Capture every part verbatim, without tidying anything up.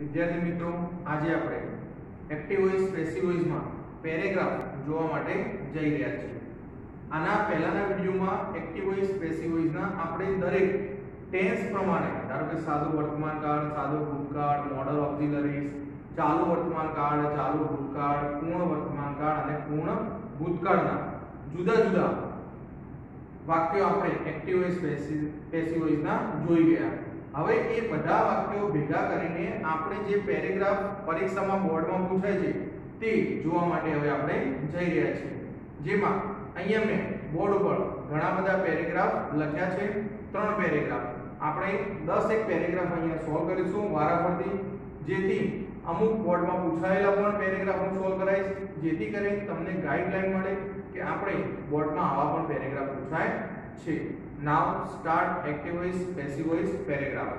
વિદ્યાર્થી મિત્રો, આજે આપણે એક્ટિવ વોઇસ પેસિવ વોઇસમાં પેરેગ્રાફ જોવા માટે જઈ રહ્યા છીએ. આના પહેલાના વિડિયોમાં એક્ટિવ વોઇસ પેસિવ વોઇસના આપણે દરેક ટેન્સ પ્રમાણે, ધારો કે સાદું વર્તમાન કાળ, સાદું ભૂતકાળ, મોડલ ઓક્સિલરીઝ, ચાલુ વર્તમાન કાળ, ચાલુ ભૂતકાળ, પૂર્ણ વર્તમાન કાળ અને પૂર્ણ ભૂતકાળના જુદા જુદા વાક્યો આપણે એક્ટિવ વોઇસ પેસિવ વોઇસના જોઈ ગયા. હવે એ બધા વાક્યો ભેગા કરીને આપણે જે પેરેગ્રાફ પરીક્ષામાં બોર્ડમાં પૂછાય છે તે જોવા માટે હવે આપણે જઈ રહ્યા છીએ. જેમાં અહીંયા મેં બોર્ડ ઉપર ઘણા બધા પેરેગ્રાફ લખ્યા છે, ત્રણ પેરેગ્રાફ. આપણે દસ એક પેરેગ્રાફ અહીંયા સોલ્વ કરીશું વારાફરતી, જેથી અમુક બોર્ડમાં પૂછાયેલા પણ પેરેગ્રાફ હું સોલ્વ કરાઈશ, જેથી કરીને તમને ગાઈડલાઈન મળે કે આપણે બોર્ડમાં આવા પણ પેરેગ્રાફ પૂછાય છે. Now start active voice passive voice paragraph.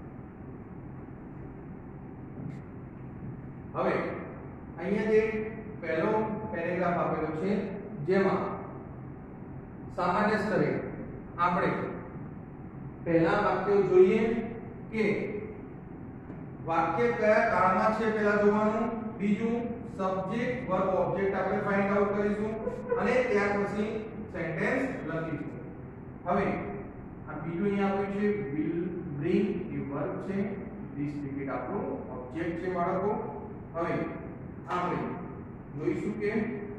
હવે અહીંયા જે પહેલો પેરેગ્રાફ આપેલો છે, જેમાં સામાન્ય સ્તરે આપણે પહેલા વાક્ય જોઈએ કે વાક્ય કયા કાળમાં છે પહેલા જોવાનું, બીજું સબ્જેક્ટ વર્બ ઓબ્જેક્ટ આપણે ફાઇન્ડ આઉટ કરીશું અને ત્યાર પછી સેન્ટેન્સ લખીશું. હવે આ બીજું અહીંયા આપ્યું છે will bring એ વર્બ છે, this ticket આપણું ઓબ્જેક્ટ છે બાળકો. હવે આપણે જોઈશું કે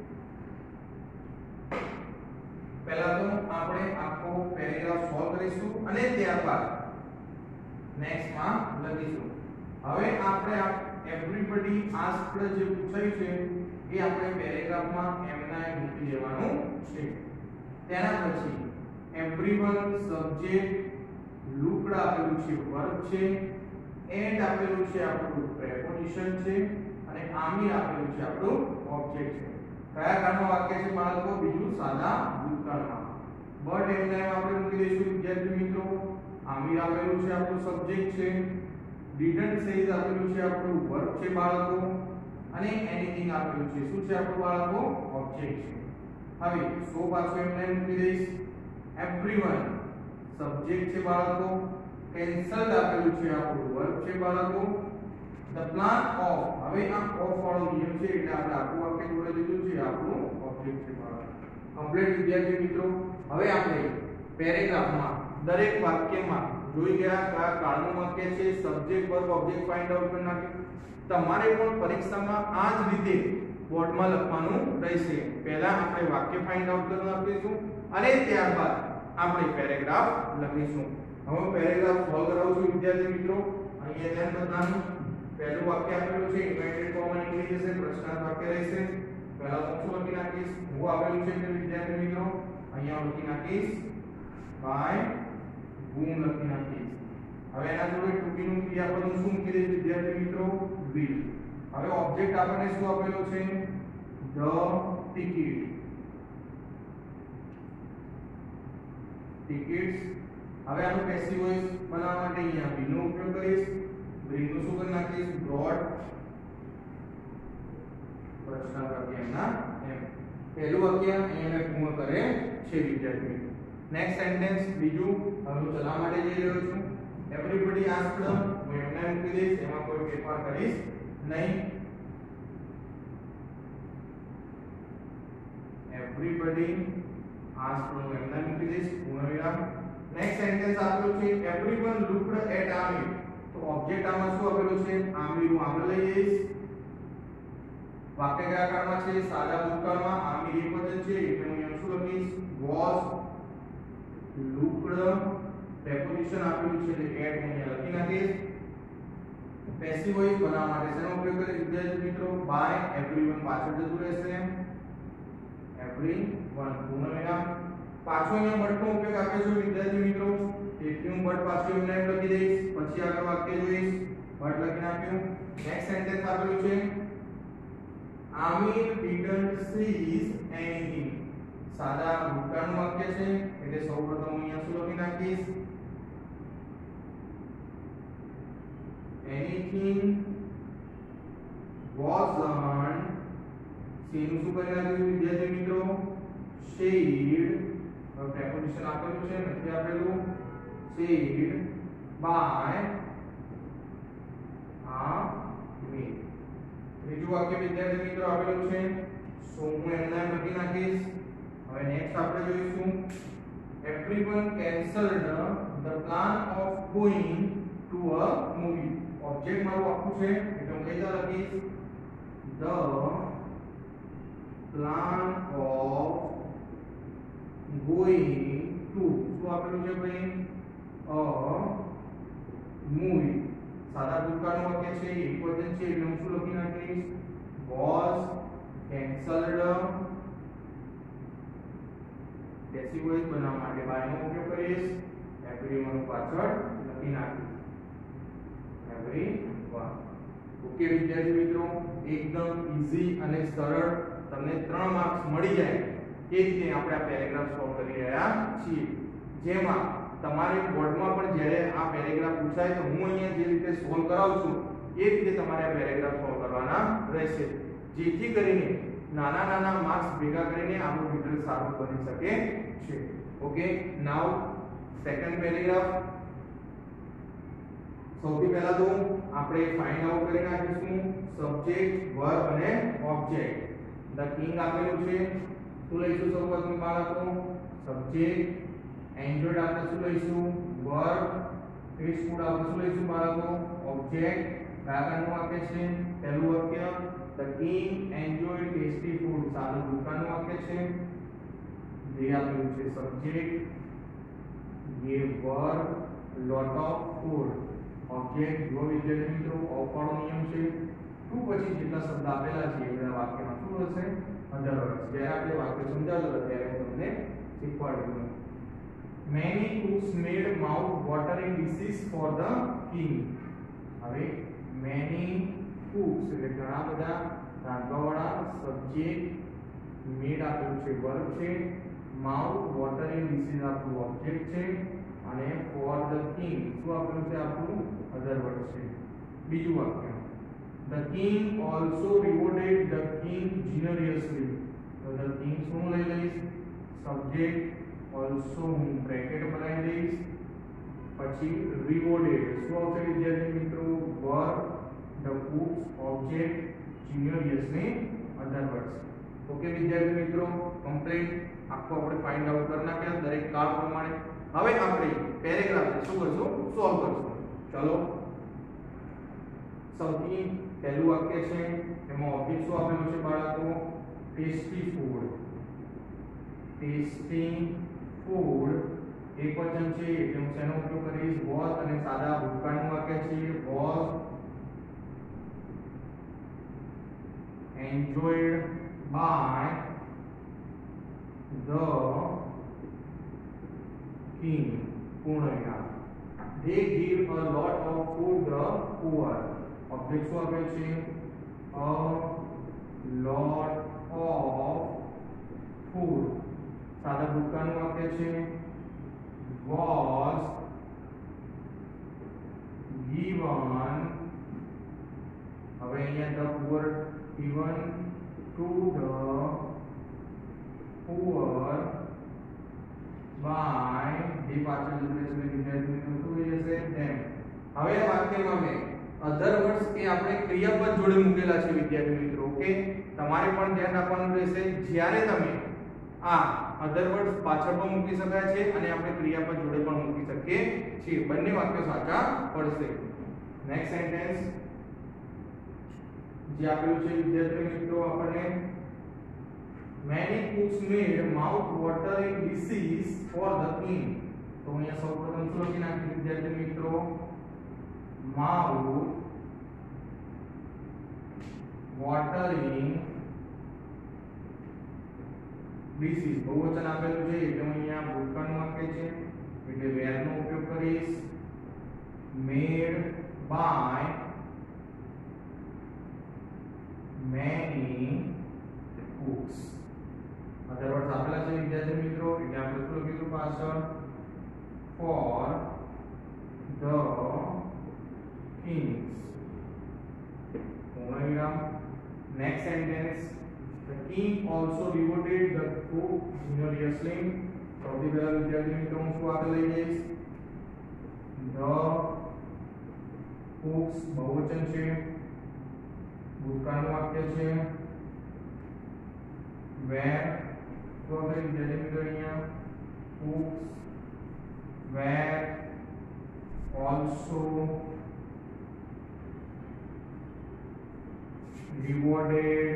પહેલા તો આપણે આખો પેરેગ્રાફ સોલ્વ કરીશું અને ત્યારબાદ નેક્સ્ટ માં લખીશું. હવે આપણે આ એવરીબડી આસ્ક્ડ જે પૂછાયું છે એ આપણે પેરેગ્રાફમાં એમના એમ મૂકી દેવાનું છે. તેના પછી everyone subject, looked આપેલું છે વર્બ છે, and આપેલું છે આપણું preposition છે અને આમી આપેલું છે આપણું ઓબ્જેક્ટ છે. કયા કાળમાં વાક્ય છે બાળકો? બીજું સાદા ભૂતકાળમાં. બટ એમને આપણે મૂકી દઈશું વિદ્યાર્થી મિત્રો. આમી આપેલું છે આપણું સબ્જેક્ટ છે, didn't say આપેલું છે આપણું વર્બ છે બાળકો અને anything આપેલું છે શું છે આપણું બાળકો? ઓબ્જેક્ટ છે. હવે સો પાછું એમને મૂકી દઈશ. everyone સબ્જેક્ટ છે બાળકો, cancelled આપેલું છે આપણું વર્બ છે બાળકો, the plan of, હવે આ ઓફ વાળો નિયમ છે એટલે આપણે આખું વાક્ય જોડે લીધું છે, આપણું ઓબ્જેક્ટ છે બાળકો. કમ્પ્લીટ વિદ્યાર્થી મિત્રો. હવે આપણે પેરેગ્રાફમાં દરેક વાક્યમાં જોઈ ગયા કયા કાળનું વાક્ય છે, subject verb object find out કરી નાખ્યું. તમારે પણ પરીક્ષામાં આ જ રીતે બોર્ડમાં લખવાનું રહેશે. પહેલા આપણે વાક્ય ફાઇન્ડ આઉટ કરી નાખીશું અને ત્યારબાદ આપણે પેરેગ્રાફ લખીશું. હવે પેરેગ્રાફ સોલ્વ કરાવું છું વિદ્યાર્થી મિત્રો. અહીંયા ધ્યાન બધાનું પહેલું વાક્ય આપેલું છે ઇન્વર્ટેડ કોમા નીકળી જશે, પ્રશ્નાર્થ વાક્ય રહેશે. પહેલા હું શું લખી નાખીશ? હું આપેલું છે કે વિદ્યાર્થી મિત્રો અહીંયા લખી નાખીશ બાય whom લખી નાખીશ. હવે એના જોડે ટુકીનું ક્રિયાપદનું શું મૂકી દઈશ વિદ્યાર્થી મિત્રો? will. હવે ઓબ્જેક્ટ આપણને શું આપેલો છે? the ticket. tickets. હવે આનું પેસિવ વોઇસ બનાવવા માટે અહીંયા be નો ઉપયોગ કરીશ. bring નું શું કરી નાખીશ? brought. પ્રશ્ન વાક્ય એમના એમ. પહેલું વાક્ય અહીંયા મેં પૂર્ણ કરે છે વિદ્યાર્થી મિત્રો. નેક્સ્ટ સેન્ટેન્સ બીજું હવે હું ચલાવવા માટે જઈ રહ્યો છું. એવરીબડી આસ્ક્ડ હું એમને મૂકી દઈશ, એમાં કોઈ ફેરફાર કરીશ નહીં. everybody asked હું એમને મૂકી દઈશ પૂર્ણ વિરામ. નેક્સ્ટ સેન્ટેન્સ આપેલું છે everyone looked at Amir. તો ઓબ્જેક્ટ આમાં શું આપેલું છે? આમિર. હું આમિર લઈ જઈશ. વાક્ય કયા કાળમાં છે? સાદા ભૂતકાળમાં. આમિર એક વચન છે એટલે હું અહીંયા શું લખીશ? was looked. preposition આપેલું છે એટલે at હું અહીંયા લખી નાખીશ. પેસિવ વોઇસ બનાવવા માટે શેનો ઉપયોગ કરે વિદ્યાર્થી મિત્રો? by everyone પાછળ જતું રહેશે. everyone પૂર્ણ વિરામ. પાછો અહીંયા બટ નો ઉપયોગ આપે છે વિદ્યાર્થી મિત્રો, તેથી હું બટ પાછું એમને લખી દઈશ. પછી આગળ વાક્ય જોઈશ. બટ લખી નાખ્યું. નેક્સ્ટ સેન્ટેન્સ આપેલું છે Amir didn't seize anything. સાદા ભૂતકાળનું વાક્ય છે એટલે સૌપ્રથમ હું અહીંયા શું લખી નાખીશ? anything wasn't. સીનું શું કરી નાખ્યું વિદ્યાર્થી મિત્રો? said. preposition આપેલું છે નથી આપેલું? said by a મીટ. ત્રીજું વાક્ય વિદ્યાર્થી મિત્રો આપેલું છે, સો હું એમના લખી નાખીશ. હવે નેક્સ્ટ આપણે જોઈશું, everyone cancelled the plan of going to a movie. Object મારું આખું છે એટલે હું કઈ રીતે લખીશ, the plan of going to, શું આપેલું છે ભાઈ, a movie. સાદા ભૂતકાળનું વાક્ય છે, એક વચન છે એટલે હું શું લખી નાખીશ, was cancelled. પેસિવ વોઇસ બનાવવા માટે બાય નો ઉપયોગ કરીશ, everyone પાછળ લખી નાખીશ, everyone. ઓકે વિદ્યાર્થી મિત્રો, એકદમ ઈઝી અને સરળ તમને ત્રણ માર્ક્સ મળી જાય એ રીતે આપણે આ પેરેગ્રાફ સોલ્વ કરી રહ્યા છીએ. જેમાં તમારે બોર્ડમાં પણ જ્યારે આ પેરેગ્રાફ પૂછાય તો હું અહીંયા જે રીતે સોલ્વ કરાવું છું એ રીતે તમારે આ પેરેગ્રાફ સોલ્વ કરવાના રહેશે, જેથી કરીને નાના નાના માર્ક્સ ભેગા કરીને આપણું રિઝલ્ટ સારું બની શકે છે. Okay, now second paragraph. સૌથી પહેલા તો આપણે ફાઇન્ડ આઉટ કરી નાખીશું સબ્જેક્ટ, વર્બ અને ઓબ્જેક્ટ. ધ કિંગ આપેલું છે, શું લઈશું શરૂઆતમાં બાળકો, સબ્જેક્ટ. એન્જોયડ આપણે શું લઈશું, વર્બ. ટેસ્ટ ફૂડ આપણે શું લઈશું બાળકો, ઓબ્જેક્ટ. વ્યાકરણનું વાક્ય છે, પહેલું વાક્ય, the king enjoyed tasty food, સાદું ભૂતકાળનું વાક્ય છે. જે આપેલું છે subject, gave verb lot of food. Object જો વિદ્યાર્થી મિત્રો ઓફવાળો નિયમ છે, ટુ પછી જેટલા શબ્દ આપેલા છે એ બધા વાક્યમાં શું હશે, અધરવર્ડ્સ. જ્યારે આપણે વાક્ય સમજાવતો ત્યારે હું તમને શીખવાડું. Many cooks made mouth watering dishes for the king. હવે many cooks એટલે ઘણા બધા રાંધવાવાળા, સબ્જેક્ટ, મેડ આપેલું છે વર્બ છે, માઉથ વોટરિંગ dishes આપણું ઓબ્જેક્ટ છે અને for the king શું આપેલું છે આપણું અધરવર્ડ છે. બીજું વાક્ય, the king also rewarded the king generously. તો the king શું લઈ લઈશ, સબ્જેક્ટ, also હું બ્રેકેટ બનાવી દઈશ, પછી rewarded શું આવશે વિદ્યાર્થી મિત્રો, verb, the cooks object, generously other words. Okay વિદ્યાર્થી મિત્રો, કમ્પ્લીટ આખો આપણે ફાઇન્ડ આઉટ કરી નાખ્યા દરેક કાળ પ્રમાણે. હવે આપણે પેરેગ્રાફ શું કરશું, સોલ્વ કરશું. ચલો, સૌથી પહેલું વાક્ય છે એમાં ઓબ્જેક્ટ શું આપેલું છે બાળકો, ટેસ્ટી ફૂડ. ટેસ્ટી ફૂડ એક વચન છે એટલે હું શેનો ઉપયોગ કરીશ, was. અને સાદા ભૂતકાળનું વાક્ય છે, was enjoyed by the king. પૂર્ણ વિરામ. They give a lot of food the poor. Object શું આપે છે, a lot of food. સાદા ભૂતકાળનું વાક્ય છે, was given. હવે અહીંયા the poor given to the poor by જે પાછળ જશે વિદ્યાર્થી મિત્રો શું થઈ જશે, them. હવે આ વાક્યમાં મેં અધર વર્ડ્સ એ આપણે ક્રિયાપદ જોડે મૂકેલા છે વિદ્યાર્થી મિત્રો. ઓકે, તમારે પણ ધ્યાન રાખવાનું રહેશે જ્યારે તમે આ અધર વર્ડ્સ પાછળ પણ મૂકી શકાય છે અને આપણે ક્રિયાપદ જોડે પણ મૂકી શકીએ છીએ, બંને વાક્યો સાચા પડશે. નેક્સ્ટ સેન્ટેન્સ જે આપેલું છે વિદ્યાર્થી મિત્રો આપણને, many cooks made mouth watering dishes for the king. તો અહીંયા સૌપ્રથમ શું લખી નાખ્યું વિદ્યાર્થી મિત્રો, mouth watering dishes. બહુવચન આપેલું છે એટલે હું અહીંયા ભૂતકાળનું વાક્ય છે એટલે were નો ઉપયોગ કરીશ, made by many cooks. Other words આપેલા છે વિદ્યાર્થી મિત્રો એટલે આપણે શું લખીશું પાછળ, for the kings. પૂર્ણ વિરામ. Next sentence, the king also rewarded the cook generously. સૌથી પહેલા વિદ્યાર્થી મિત્રો હું શું આગળ લઈ જઈશ, the cooks બહુવચન છે, ભૂતકાળનું વાક્ય છે where તો આપણે વિદ્યાર્થી મિત્રો અહીંયા books were also rewarded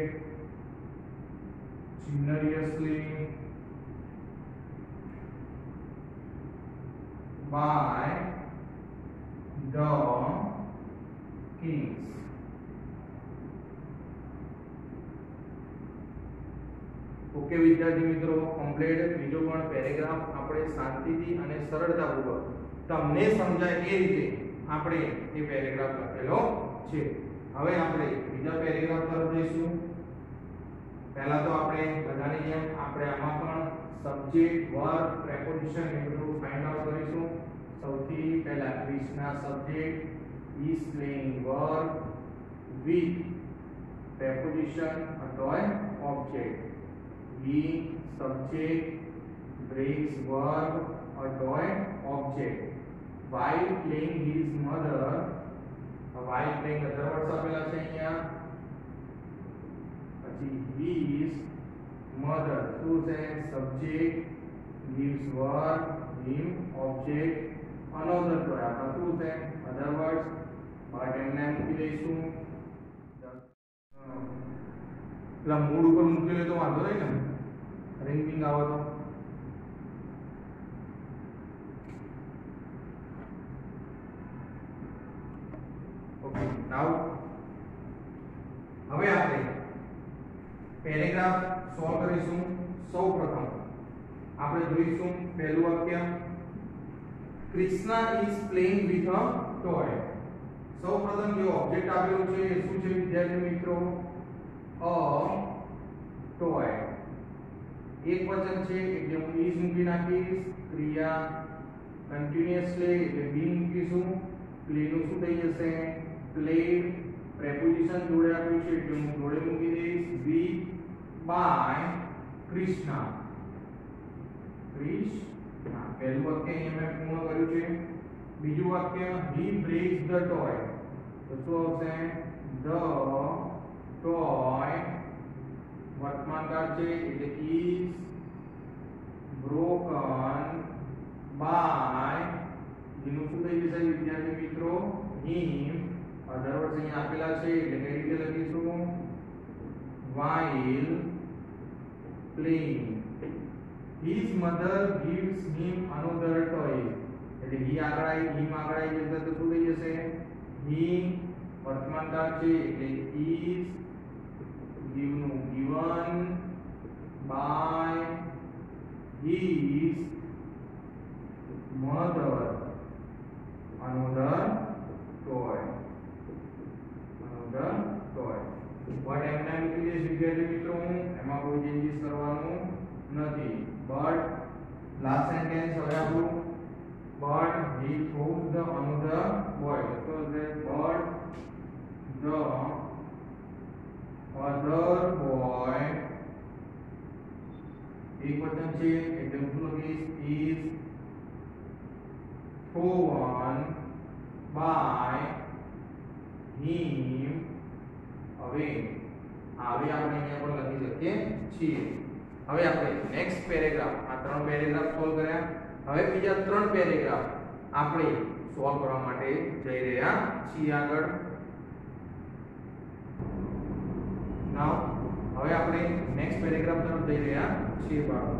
generously by the kings. Okay વિદ્યાર્થી મિત્રો, કમ્પ્લીટ બીજો પણ પેરેગ્રાફ આપણે શાંતિથી અને સરળતાપૂર્વક તમને સમજાય એ રીતે આપણે એ પેરેગ્રાફ લખેલો છે. હવે આપણે બીજા પેરેગ્રાફ તરફ જઈશું. પહેલા તો આપણે બધાની જેમ આપણે આમાં પણ સબ્જેક્ટ, વર્બ, પ્રેપોઝિશન એ બધું ફાઇન્ડ આઉટ કરીશું. સૌથી પહેલા Krishna subject, is playing verb, with preposition a toy object. He subject, breaks verb a toy object. While playing his mother, while playing other words આપેલા છે અહીંયા. પછી his mother શું છે? subject, gives verb, him object, another toy આપણા શું છે? other words. હવે એમને મૂકી દઈશું. પેલા મૂડ ઉપર મૂકી લે તો વાંધો નહીં ને, રિંગ બિંગ આવે તો. ઓકે, નાઉ હવે આપણે પેરેગ્રાફ સોલ્વ કરીશું. સૌપ્રથમ આપણે જોઈશું પહેલું વાક્ય, Krishna is playing with a toy. સૌપ્રથમ જે ઓબ્જેક્ટ આપેલું છે એ શું છે વિદ્યાર્થી મિત્રો? A toy. એક વચન છે એટલે હું ઇઝ મૂકી નાખીશ. ક્રિયા કન્ટિન્યુઅસલી એટલે બી મૂકીશું. પ્લે નું શું થઈ જશે? પ્લેડ. પ્રેપોઝિશન જોડે આપ્યું છે એટલે હું જોડે મૂકી દઈશ. Be by Krishna. કૃષ્ણા. પહેલું વાક્ય અહીંયા મેં પૂર્ણ કર્યું છે. બીજું વાક્ય, he breaks the toy. તો શું આવશે? the toy વર્તમાન કાળ છે એટલે is broken by, જેનું શું થઈ જશે વિદ્યાર્થી મિત્રો? him. અધર વર્ડ્સ અહીંયા આપેલા છે એટલે કઈ રીતે લખીશું? while playing. his mother gives him another toy. એટલે he આગળ આવી, him આગળ આવી જશે તો શું થઈ જશે? he વર્તમાન કાળ છે એટલે is given given by his mother another toy. another toy. But એમને મૂકી દઈશ વિદ્યાર્થી મિત્રો, એમાં કોઈ ચેન્જીસ કરવાનું નથી. but લાસ્ટ સેન્ટેન્સ હવે આપણું, but he throws the another boy. So that but the other boy, એક વચન છે એટલે હું શું લખીશ? is thrown by him away. હવે આપણે અહીંયા પણ લખી શકીએ છીએ. હવે આપણે નેક્સ્ટ પેરેગ્રાફ, આ ત્રણ પેરેગ્રાફ સોલ્વ કર્યા. હવે બીજા ત્રણ પેરેગ્રાફ આપણે સોલ્વ કરવા માટે જઈ રહ્યા છીએ આગળ. નાઉ હવે આપણે નેક્સ્ટ પેરેગ્રાફ તરફ જઈ રહ્યા છીએ બાળકો.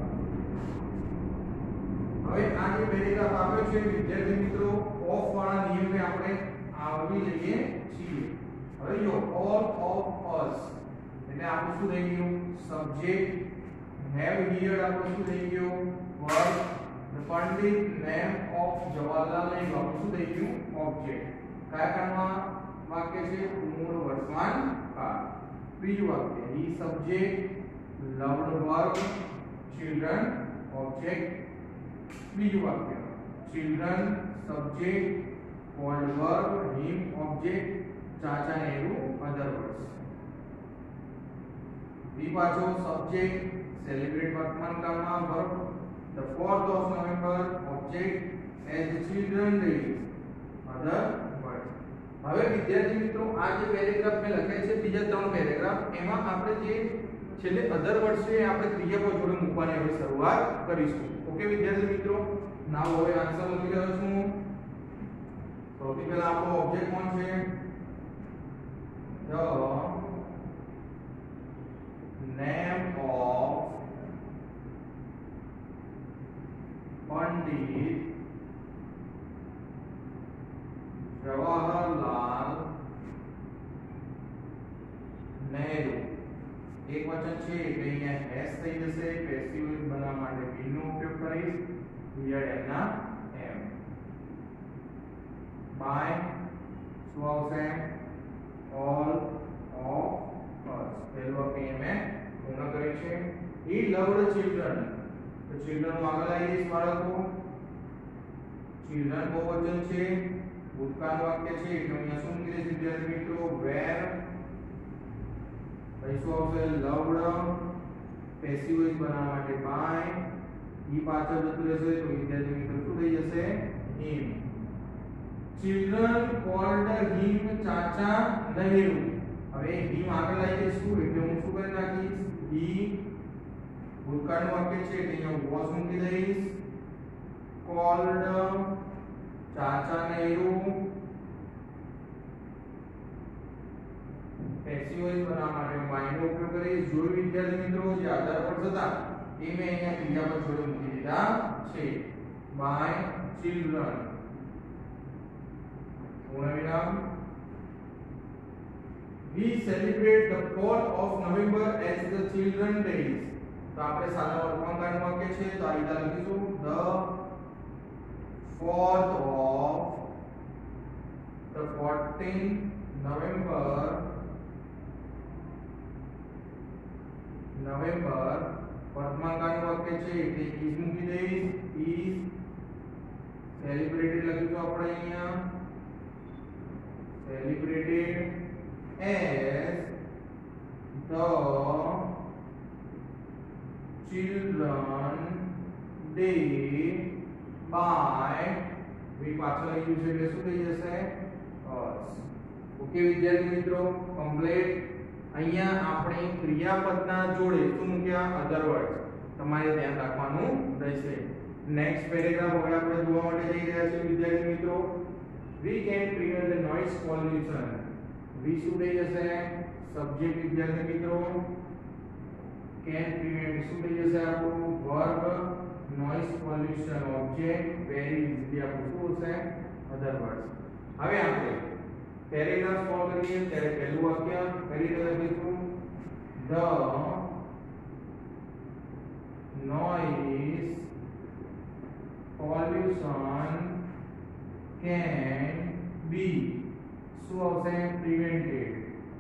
હવે આ જે પેરેગ્રાફ આપ્યો છે વિદ્યાર્થી મિત્રો, ઓફ વાળા નિયમે આપણે આવડી જઈએ છીએ. હવે જો all of us એટલે આપણું શું થઈ ગયું? સબ્જેક્ટ. have here આપણું શું થઈ ગયું? verb. the pandit name of Jawaharlal Nehru આપણું શું થઈ ગયું? object. કયા કાળમાં વાક્ય છે? મૂળ વર્તમાન કાળ. બીજું વાક્ય, he subject, loved verb, children object. બીજું વાક્ય, children subject, called verb, him object, ચાચા નેહરુ other words. બી પાછો સબ્જેક્ટ, celebrate વર્તમાન કાળમાં verb, the fourth of November object, as the children days other words. હવે વિદ્યાર્થી મિત્રો આ જે પેરેગ્રાફ મેં લખ્યા છે બીજા ત્રણ પેરેગ્રાફ એમાં આપણે જે છેલ્લે અધર વર્ડ છે આપણે ક્રિયાપદ જોડે મૂકવાની હવે શરૂઆત કરીશું. ઓકે વિદ્યાર્થી મિત્રો, નાવ હવે આન્સર લખી રહ્યો છું. સૌથી પહેલા આપણો ઓબ્જેક્ટ કોણ છે? The name of Pandit Jawaharlal Nehru. એક વચન છે એટલે અહીંયા એસ થઈ જશે. પેસિવ બનાવવા માટે બી નો ઉપયોગ કરીશ. હિયર એના એમ બાય શું આવશે? all of us. પહેલું વાક્ય મેં પૂર્ણ કર્યું છે. he loved children. તો children નું આગળ આવી જઈશ બાળકો. children બહુવચન છે, ભૂતકાળ વાક્ય છે એટલે અહીંયા શું મૂકી દઈશ વિદ્યાર્થી મિત્રો? where. પછી શું આવશે? loved. પેસિવ વોઇસ બનાવવા માટે by. he પાછળ જતું રહેશે તો વિદ્યાર્થી મિત્રો શું થઈ જશે? him. children called him ચાચા નહેરુ. હવે him આગળ આવી જઈશું એટલે હું શું કરી નાખીશ? he ભૂતકાળનું વાક્ય છે એટલે અહીંયા was મૂકી દઈશ. called Chacha Nehru. Passive voice બનાવવા માટે by નો ઉપયોગ કરીશ. જોઈ વિદ્યાર્થી મિત્રો જે આધાર પર હતા એ મેં અહીંયા ક્રિયાપદ જોડે મૂકી દીધા છે. by children. We celebrate the fourth of November as the Children's Day. तो આપણે સાદા વર્તમાનકાળનું વાક્ય છે તો આ રીતે લખીશું the fourth of the fourteenth November November વર્તમાનકાળનું વાક્ય છે એટલે is મૂકી દઈશ. is celebrated લખીશું આપણે અહીંયા celebrated as the children day by we પાછળ લખ્યું છે એટલે શું થઈ જશે? us. ઓકે વિદ્યાર્થી મિત્રો, કમ્પ્લીટ. અહીંયા આપણે ક્રિયાપદના જોડે શું મૂક્યા? Other word. તમારે ધ્યાન રાખવાનું રહેશે. નેક્સ્ટ પેરેગ્રાફ હવે આપણે જોવા માટે જઈ રહ્યા છીએ વિદ્યાર્થી મિત્રો. we can prevent the noise pollution. we શું થઈ જશે? સબ્જેક્ટ વિદ્યાર્થી મિત્રો. can prevent શું થઈ જશે? આપણું verb. noise pollution object. very easily આપણું શું હશે? other words. હવે આપણે પેરેગ્રાફ સોલ્વ કરીએ ત્યારે પહેલું વાક્ય કઈ રીતે લખીશું? the noise pollution can be શું આવશે? prevented.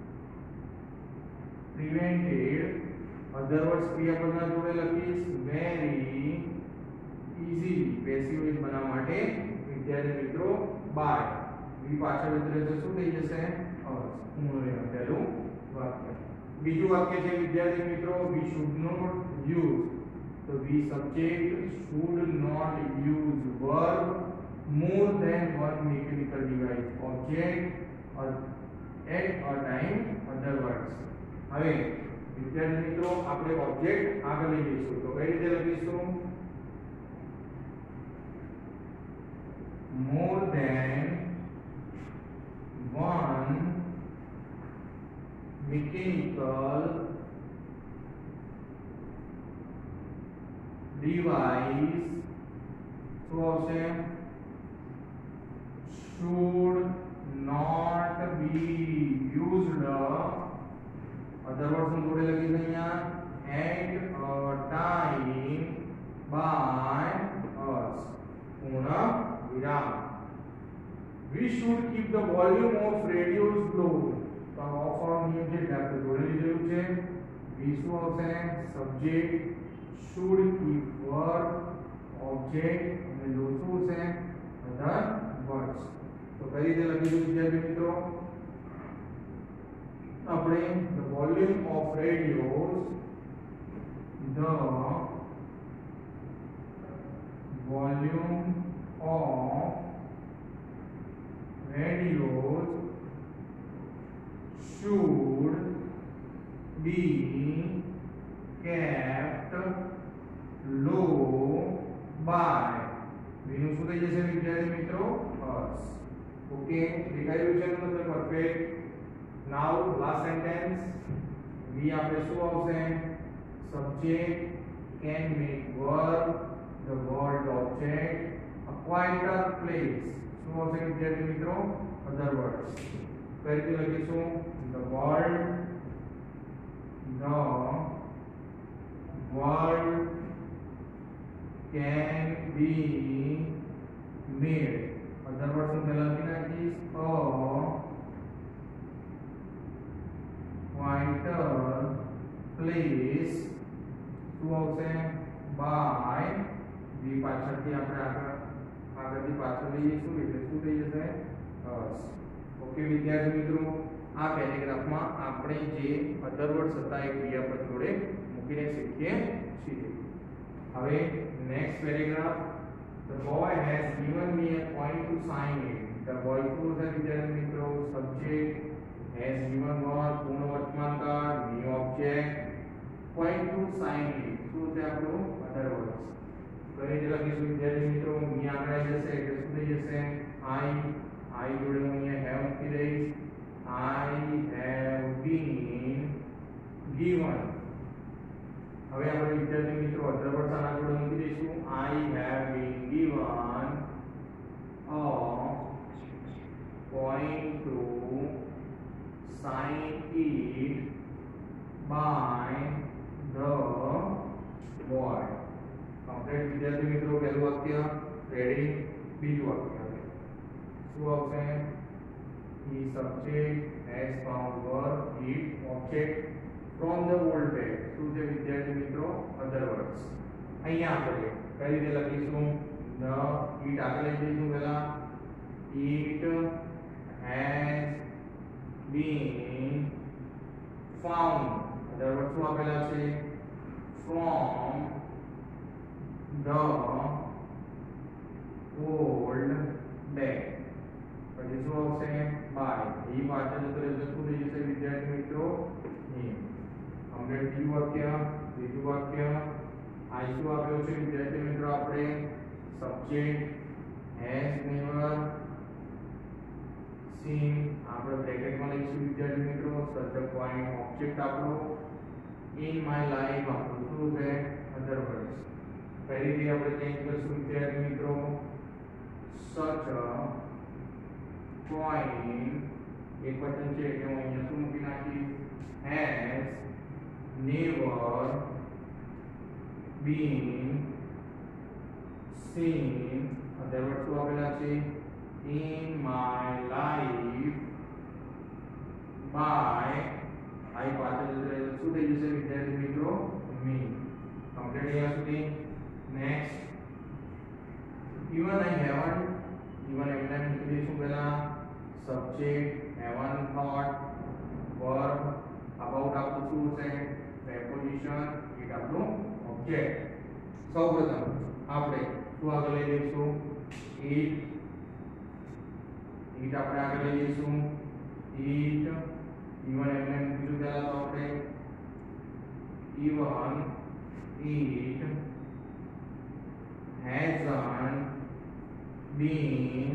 prevented other words ક્રિયાપદના જોડે લખીશ very easily. પેસિવ વોઇસ બનાવવા માટે વિદ્યાર્થી મિત્રો by we પાછળ ઉતરે તો શું થઈ જશે? us. ઉમેરો પહેલું વાક્ય. બીજું વાક્ય છે વિદ્યાર્થી મિત્રો we should not use. તો we subject should not use verb more than one mechanical device object or at a time other words. હવે વિદ્યાર્થી મિત્રો આપણે ઓબ્જેક્ટ આગળ લઈ જઈશું તો કઈ રીતે લખીશું? more than one mechanical device શું આવશે? should not be used other words હું જોડે લખી દઈએ at a time by us. પૂર્ણ વિરામ. we should keep the volume of radios low. તો ઓફ ઓર નિયમ છે એટલે આપણે જોડે લીધેલું છે. we શું આવશે? subject should keep verb object અને low શું છે? other words. તો કઈ રીતે લખીશું વિદ્યાર્થી મિત્રો? આપણે the volume of radios the volume of radios should be kept low by વીનું શું થઈ જશે વિદ્યાર્થી મિત્રો us ઓકે દેખાઈ રહ્યું છે તમને perfect now last sentence we આપણે શું આવશે subject can make verb the word object a quieter place શું આવશે વિદ્યાર્થી મિત્રો other words કઈ રીતે લખીશું the world the world can be made other words હું પહેલા લખી નાખીશ a quieter place શું આવશે by વી પાછળથી આપણે આગળ આગળથી પાછળ લઈ જઈશું એટલે શું થઈ જશે us ઓકે વિદ્યાર્થી મિત્રો આ પેરેગ્રાફમાં આપણે જે અધર વર્ડ્સ હતા એ ક્રિયાપદ જોડે મૂકીને શીખીએ છીએ હવે નેક્સ્ટ paragraph the boy has given me a point to sign it the boy શું છે વિદ્યાર્થી મિત્રો સબ્જેક્ટ has given verb પૂર્ણ વર્તમાન કાળ me object point to sign it શું છે આપણું અધર વર્ડ્સ કઈ રીતે લખીશું વિદ્યાર્થી મિત્રો me આગળ આવી જશે એટલે શું થઈ જશે I I જોડે હું અહીંયા have મૂકી દઈશ I have been given હવે આપણે વિદ્યાર્થી મિત્રો અધર વર્ડ્સ આના જોડે મૂકી દઈશું I have been given a point to sign it by the boy complete વિદ્યાર્થી મિત્રો પહેલું વાક્ય રેડી બીજું વાક્ય શું આવશે he subject has found verb it object from the old bag શું છે વિદ્યાર્થી મિત્રો other words અહીંયા આપણે કઈ રીતે લખીશું the it આગળ લઈ જઈશું પહેલા it has been found other words શું આપેલા છે from the old bag પછી શું આવશે by એ પાછળ જતો રહેશે શું થઈ જશે વિદ્યાર્થી મિત્રો him કમ્પ્લીટ બીજું વાક્ય ત્રીજું વાક્ય આ શું આપ્યો છે વિદ્યાર્થી મિત્રો આપણે સબ્જેક્ટ has never seen આપણે બ્રેકેટમાં લઈશું વિદ્યાર્થી મિત્રો સબ્જેક્ટ પોઈન્ટ ઓબ્જેક્ટ આપણો in my life આપણું શું છે other words પહેલી રીતે આપણે ચેન્જ કરીશું વિદ્યાર્થી મિત્રો such a point એક વચન છે એટલે હું અહીંયા શું મૂકી નાખીશ has never been seen other words શું આપેલા છે in my life by I પાછળ શું થઈ જશે વિદ્યાર્થી મિત્રો me કમ્પ્લીટ અહીંયા સુધી next even I haven't even એમને મૂકી દઈશું પહેલા subject haven't thought verb about આપણું શું છે preposition it આપણું object સૌપ્રથમ આપણે શું આગળ લઈ લઈશું it it આપણે આગળ લઈ લઈશું it even એમને બીજું પહેલા તો આપણે even it hasn't been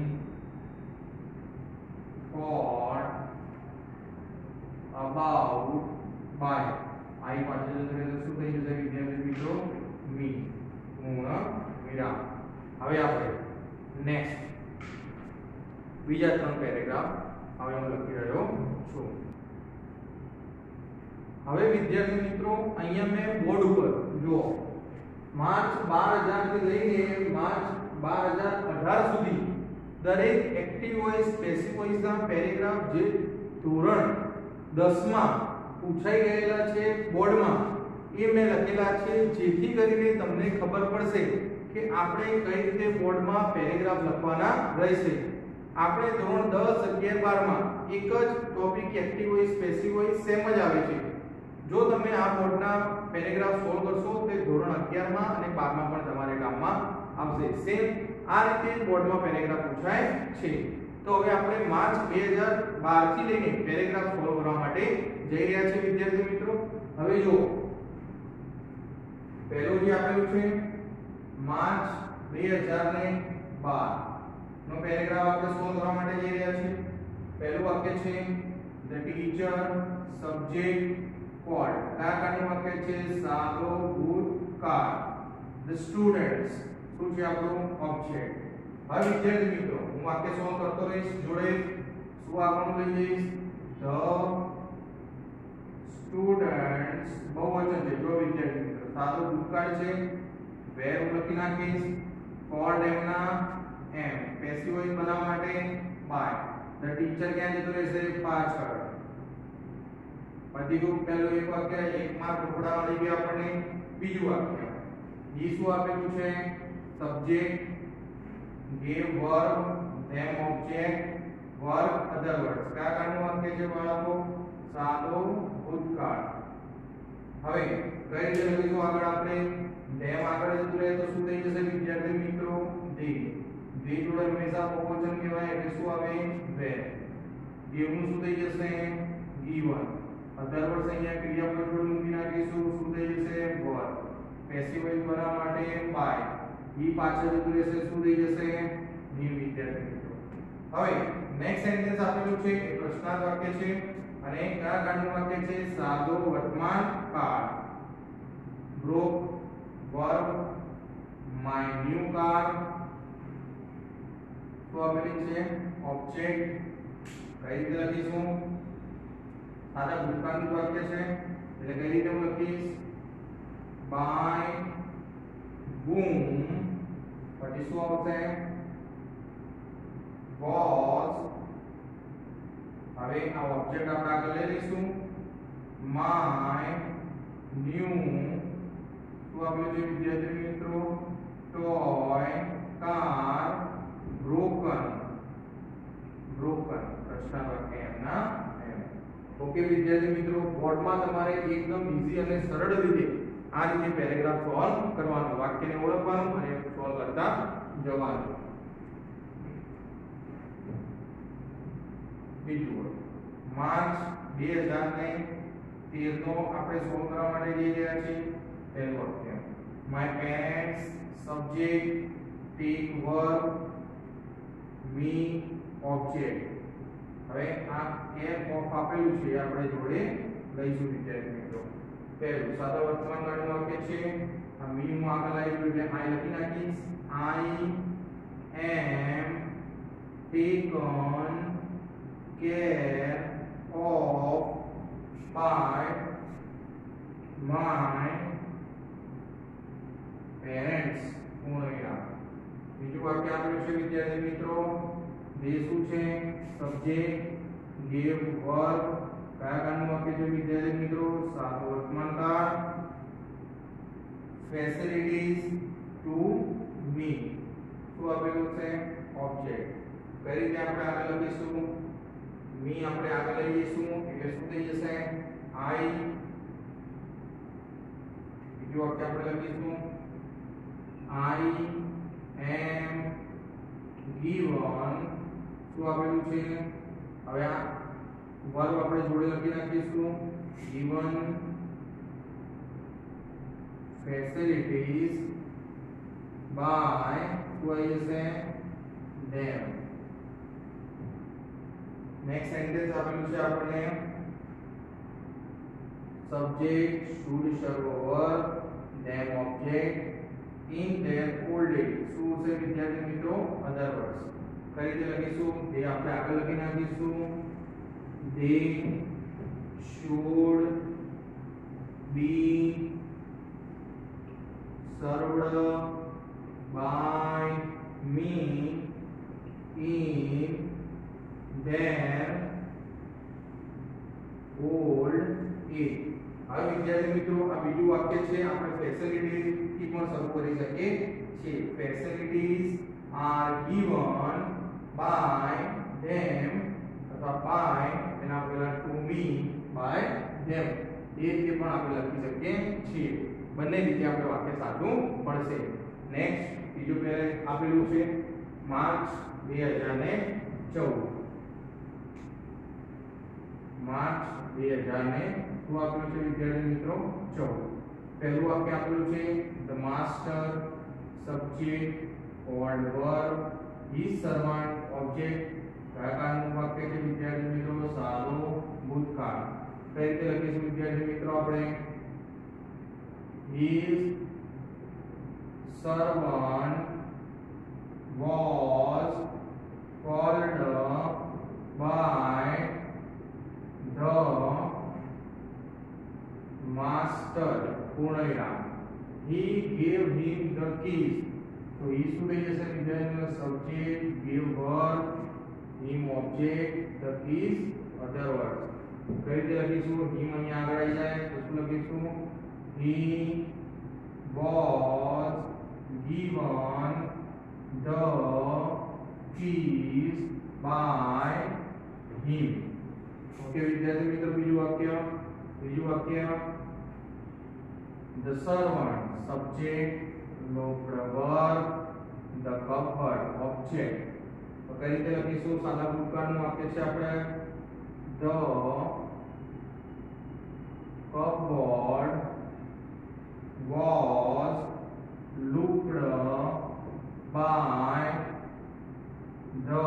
thought about by I પાછળ જતો રહેશે શું થઈ જશે વિદ્યાર્થી મિત્રો me પૂર્ણ વિરામ હવે આપણે નેક્સ્ટ બીજા ત્રણ પેરેગ્રાફ હવે હું લખી રહ્યો છું હવે વિદ્યાર્થી મિત્રો અહીંયા મેં બોર્ડ ઉપર જુઓ માર્ચ બાર હજાર થી લઈને માર્ચ બાર હજાર અઢાર સુધી દરેક એક્ટિવ વોઇસ પેસિવ વોઇસના પેરેગ્રાફ જે ધોરણ દસ માં પૂછાઈ ગયેલા છે બોર્ડમાં એ મેં લખેલા છે જેથી કરીને તમને ખબર પડશે કે આપણે કઈ રીતે બોર્ડમાં પેરેગ્રાફ લખવાના રહેશે આપણે ધોરણ દસ અગિયાર બાર માં એક જ topic active voice passive voice same જ આવે છે જો તમે આ બોર્ડના પેરેગ્રાફ સોલ્વ કરશો તો ધોરણ અગિયાર માં અને બાર માં પણ તમારે કામમાં આવશે સેમ આ રીતે બોર્ડમાં પેરેગ્રાફ પૂછાય છે તો હવે આપણે માર્ચ બે હજાર બાર થી લઈને પેરેગ્રાફ સોલ્વ કરવા માટે જઈ રહ્યા છીએ વિદ્યાર્થી મિત્રો. હવે જો પહેલું જે આપેલું છે માર્ચ બે હજાર બાર નો પેરેગ્રાફ આપણે સોલ્વ કરવા માટે જઈ રહ્યા છીએ. પહેલું વાક્ય છે the teacher subject called. કયા કાળનું વાક્ય છે? સાદો ભૂતકાળ. the students શું છે આપણું ઓબ્જેક્ટ. હવે વિદ્યાર્થી મિત્રો હું વાક્ય સોલ્વ કરતો રહીશ, જોડે શું આગળ લઈ જઈશ? the students બહુવચન છે. જો વિદ્યાર્થી મિત્રો સાદો ભૂતકાળ છે, વેર લખી નાખીશ, called એમના એમ, પેસિવ વોઇસ બનાવવા માટે બાય. the teacher ક્યાં જતો રહેશે? પાછળ. પછી જો પહેલું એક વાક્ય એક માર્ક ટુકડા મળી ગયા આપણને. બીજું વાક્ય ઈ શું આપેલું છે? Subject, give verb, them object, verb other words. કયા કાળનું વાક્ય છે બાળકો? સાદો ભૂતકાળ. હવે કઈ રીતે લખીશું આગળ આપણે? them આગળ જતું રહે તો શું થઈ જશે વિદ્યાર્થી મિત્રો? they. they જોડે હંમેશા બહુવચન કહેવાય એટલે શું આવે? were. give નું શું થઈ જશે? given. other words અહીંયા ક્રિયાપદ જોડે મૂકી નાખીશું, શું થઈ જશે? were. પેસિવ વોઇસ બનાવવા માટે by. ઈ પાછળ જતું રહેશે, શું થઈ જશે? new વિદ્યાર્થી મિત્રો. હવે નેક્સ્ટ સેન્ટેન્સ આપેલું છે એ પ્રશ્નાર્થ વાક્ય છે અને કયા કાળનું વાક્ય છે? સાદો વર્તમાન કાળ. broke verb, my new car. તો આપેલી છે ઓબ્જેક્ટ. કઈ રીતે લખીશું? સાદા ભૂતકાળનું વાક્ય છે એટલે કઈ રીતે હું લખીશ? by whom. પછી શું આવશે? was. હવે આ ઓબ્જેક્ટ આપણે આગળ લઈ લઈશું. my new શું આપેલું છે વિદ્યાર્થી મિત્રો? toy car broken. broken પ્રશ્ન વાક્ય એમના એમ. ઓકે વિદ્યાર્થી મિત્રો, બોર્ડમાં તમારે એકદમ ઈઝી અને સરળ રીતે આ રીતે પેરેગ્રાફ સોલ્વ કરવાનો, વાક્યને ઓળખવાનું અને સોલ્વ કરતા જવાનું. બીજું માર્ચ બે હજાર તેર નો આપણે સોલ્વ કરવા માટે જઈ રહ્યા છીએ. પહેલું વાક્ય my parents subject take verb me object. હવે આ એફ ઓફ આપેલું છે આપણે જોડે લઈશું વિદ્યાર્થી મિત્રો. પહેલું સાદા વર્તમાન કાળનું વાક્ય છે. આ મી હું આગળ લાવ્યું એટલે આઈ લખી નાખીશ. આઈ એમ taken care of by my parents. પૂર્ણવિરામ. બીજું વાક્ય આપેલું છે વિદ્યાર્થી મિત્રો. બે શું છે? Subject, give verb. કયા કાળનું વાક્ય છે વિદ્યાર્થી મિત્રો? સાદો વર્તમાન કાળ. facilities to me. શું આપેલું છે? ઓબ્જેક્ટ. કઈ રીતે આપણે આગળ લખીશું? મી આપણે આગળ લઈ જઈશું એટલે શું થઈ જશે? આઈ. બીજું વાક્ય આપણે લખીશું આઈ એમ given. શું આપેલું છે? હવે આ વર્બ આપણે જોડે લખી નાખીશું. given facilities by શું આવી જશે? them. નેક્સ્ટ સેન્ટેન્સ આપેલું છે આપણને subject should serve verb them object in their old age. શું છે વિદ્યાર્થી મિત્રો? other words. કઈ રીતે લખીશું? તે આપણે આગળ લખી નાખીશું. they should be served by me in their old age. હવે વિદ્યાર્થી મિત્રો આ બીજું વાક્ય છે આપણે ફેસિલિટીઝ થી પણ શરૂ કરી શકીએ છીએ. Facilities are given by them અથવા by એના પેલા to me by them. એ રીતે પણ આપણે લખી શકીએ છીએ. બંને રીતે આપણે વાક્ય સાચું પડશે. નેક્સ્ટ બીજું પેરે આપેલું છે માર્ચ બે હજાર चौदह मार्च બે હજાર ને શું આપ્યું છે વિદ્યાર્થી મિત્રો ચૌદ પહેલું વાક્ય આપેલું છે the master subject old verb his servant object કયા કાળનું વાક્ય છે વિદ્યાર્થી મિત્રો સાદો ભૂતકાળ કઈ રીતે લખીશું વિદ્યાર્થી મિત્રો આપણે his servant was called by the master पूर्ण विराम he gave him the keys तो he શું થઈ જશે વિદ્યાર્થીઓ subject give verb him object the keys other words કઈ રીતે લખીશું him અહીંયા આગળ આવી જાય તો શું લખીશું he was given the keys by him okay विद्यार्थी मित्र बीजું વાક્ય બીજું વાક્ય the servant subject looked verb the cupboard object તો કઈ રીતે લખીશું સાદા ભૂતકાળનું વાક્ય છે આપણે the cupboard was looked by the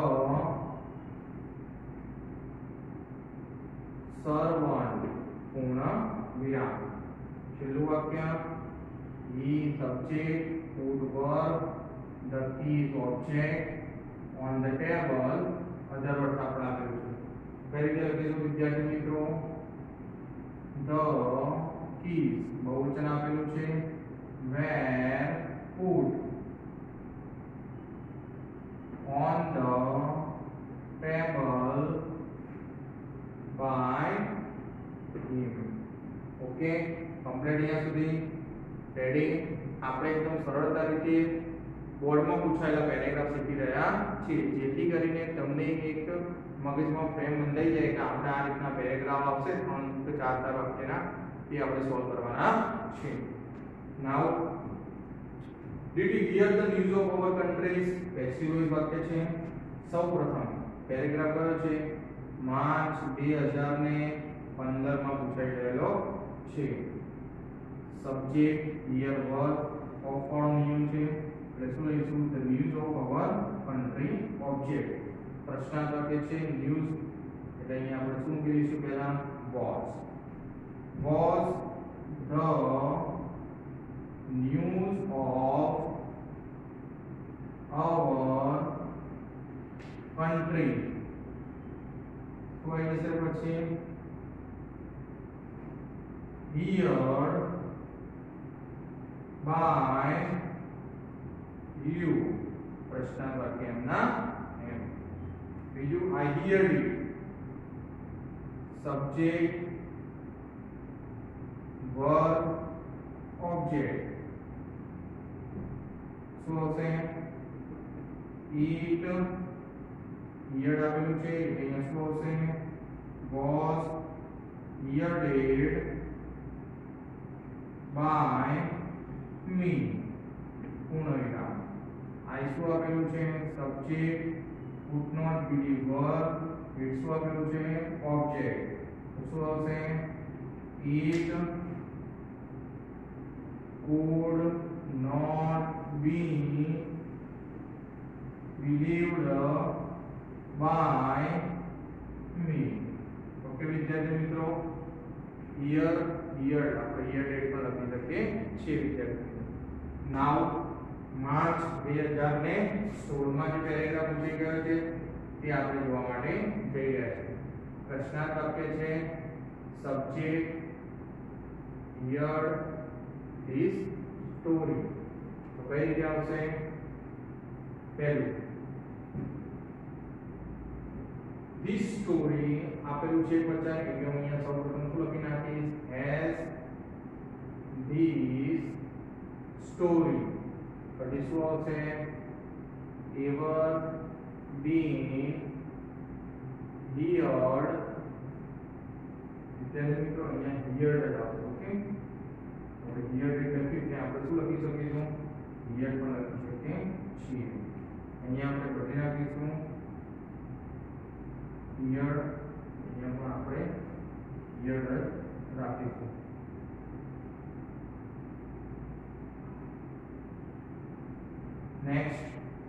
servant पूर्ण विराम छेल्लू वाक्य he subject would verb the keys object on the table other words આપણે આપેલું છે કઈ રીતે લખીશું વિદ્યાર્થી મિત્રો the keys બહુવચન આપેલું છે were put on the table by him okay complete અહીંયા સુધી રેડી આપણે એકદમ સરળતા રીતે બોર્ડમાં પૂછાયેલા પેરેગ્રાફ શીખી રહ્યા છીએ જેથી કરીને તમને એક મગજમાં ફ્રેમ બંધાઈ જાય કે આપણે આ રીતના પેરેગ્રાફ આવશે ત્રણ કે ચાર ચાર વાક્યના તે આપણે સોલ્વ કરવાના છે now Did you hear the news of our countries? Passive voice વાક્ય છે સૌપ્રથમ પેરેગ્રાફ કયો છે માર્ચ બે હજાર પંદર માં પૂછાઈ ગયેલો છે subject hear verb of form new છે એટલે શું લઈશું the news of our country object પ્રશ્નાર્થ વાક્ય છે ન્યૂઝ એટલે અહીંયા આપણે શું કહીશું પહેલા was was the news of our country તો અહીં જશે પછી heard by you પ્રશ્નાર્થ વાક્ય એમના એમ બીજું I heard it subject verb object શું હશે eat heard આપેલું છે અહીંયા શું હશે was heard by me પૂર્ણ વિરામ I શું આપેલું છે સબ્જેક્ટ ફૂટનોટ બીડી વર્બ it શું આપેલું છે ઓબ્જેક્ટ શું આવશે it could not be believed by me okay વિદ્યાર્થી મિત્રો હિયર હિયર આપણે હિયર ડેટ પર લખી શકીએ છીએ વિદ્યાર્થી નાઉ માર્ચ બે હજાર સોળ માં જે પેરેગ્રાફ પૂછી ગયો છે તે આપણે જોવા માટે જઈ રહ્યા છીએ પ્રશ્નાર્થ વાક્ય છે સબ્જેક્ટ હિયર ધીસ સ્ટોરી તો કઈ રીતે આવશે પહેલું this story આપેલું છે બચ્ચા એટલે હું અહીંયા સૌપ્રથમ શું લખી નાખીશ as this story પછી શું આવશે ever been heard વિદ્યાર્થી મિત્રો અહીંયા heard જ આવશે ઓકે આપણે heard એટલે લખી ત્યાં આપણે શું લખી શકીશું heard પણ લખી શકીએ છીએ અહીંયા આપણે બદલી નાખીશું ઈયળ અહીંયા પણ આપણે ઈયળ જ રાખીશું. નેક્સ્ટ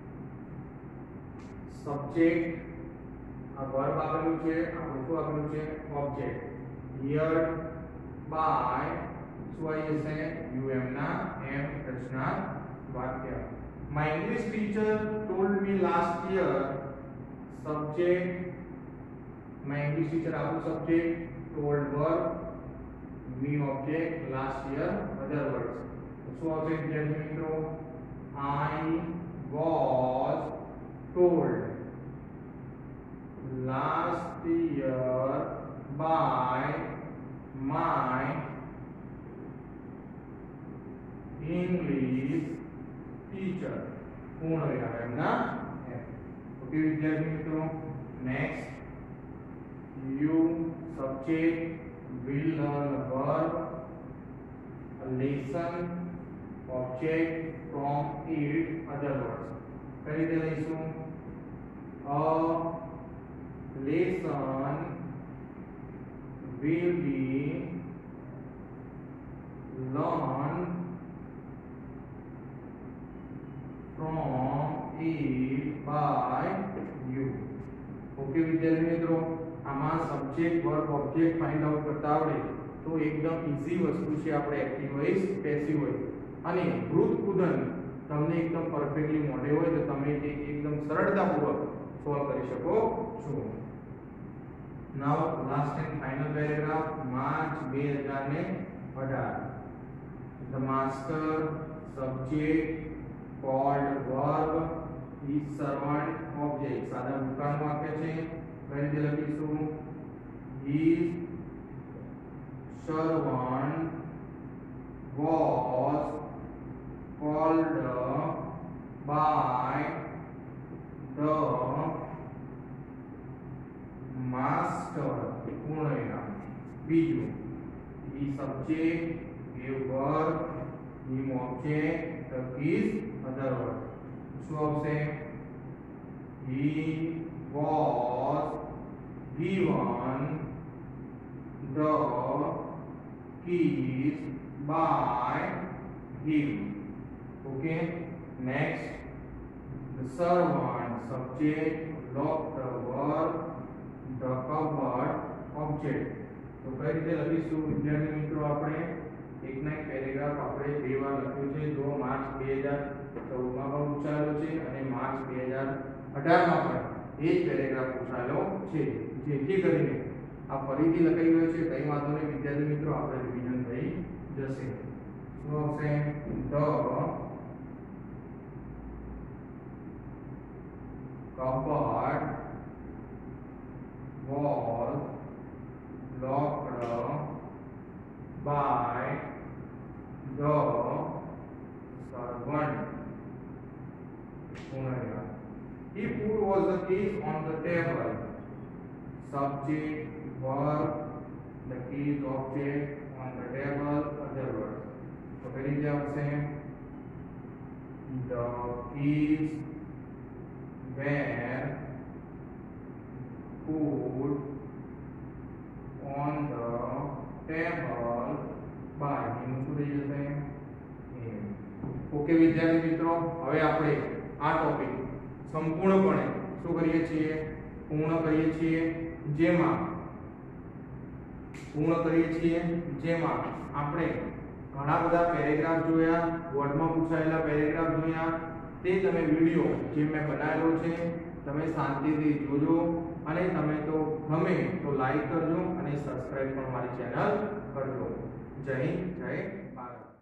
સબ્જેક્ટ, આ વર્બ આપેલું છે, આપણું શું આપેલું છે ઓબ્જેક્ટ. હિયર્ડ બાય શું આવી જશે યુ એમ ના એમ રચના વાક્ય. My English teacher told me last year. Subject, my English teacher આપણું subject, told verb, me object, last year other words. શું આવશે વિદ્યાર્થી મિત્રો? I was told last year by my English teacher. પૂર્ણ વિરામ એમના એમ. ઓકે વિદ્યાર્થી મિત્રો. Next you subject will learn verb, a lesson, object from it other words. કઈ રીતે લઈશું? A lesson will be learned from it by you. Okay વિદ્યાર્થી મિત્રો, આમાં subject verb object find out કરતા આવડે તો એકદમ ઈઝી વસ્તુ છે આપણે એક્ટિવ વોઇસ પેસિવ વોઇસ. અને વૃત્ત કુદન તમને એકદમ પરફેક્ટલી મોડે હોય તો તમે તે એકદમ સરળતાપૂર્વક સોલ્વ કરી શકો છો. Now last and final paragraph, March બે હજાર અઢાર. The master subject called verb is servant object. સાદા ભૂતકાળનું વાક્ય છે. કઈ રીતે લખીશું? His servant was called by the master. પૂર્ણ વિરામ. બીજું, he subject, give verb, him object, the is other word. શું આવશે? He was given the keys by him. Okay. Next, the servant subject, locked the verb, the cupboard object. તો કઈ રીતે લખીશું વિદ્યાર્થી મિત્રો? આપણે એકના એક પેરેગ્રાફ આપણે બે વાર લખ્યું છે. જો માર્ચ બે હજાર ચૌદ માં પણ પૂછાયેલો છે અને માર્ચ બે હજાર અઢાર માં પણ એ જ પેરેગ્રાફ પૂછાયેલો છે. જેથી કરીને આ ફરીથી લખાઈ ગયો છે. કઈ વાંધો નહીં વિદ્યાર્થી મિત્રો, આપણે રિવિઝન થઈ જશે. શું આવશે? The cupboard was locked by the servant. He put was the keys on the table. Subject, verb, the keys object on the table, other words. So very say the keys were put on the table by him. શું થઈ જશે? Okay વિદ્યાર્થી મિત્રો, હવે આપણે આ topic સંપૂર્ણપણે શું કરીએ છીએ? પૂર્ણ કરીએ છીએ. જેમાં પૂર્ણ કરીએ છીએ જેમાં આપણે ઘણા બધા પેરેગ્રાફ જોયા, વર્ડમાં પૂછાયેલા પેરેગ્રાફ જોયા. તે તમે વિડિયો જે મેં બનાવેલો છે તમે શાંતિથી જોજો અને તમે તો ગમે તો લાઈક કરજો અને સબસ્ક્રાઇબ પણ મારી ચેનલ કરજો. જય હિન્દ, જય ભારત.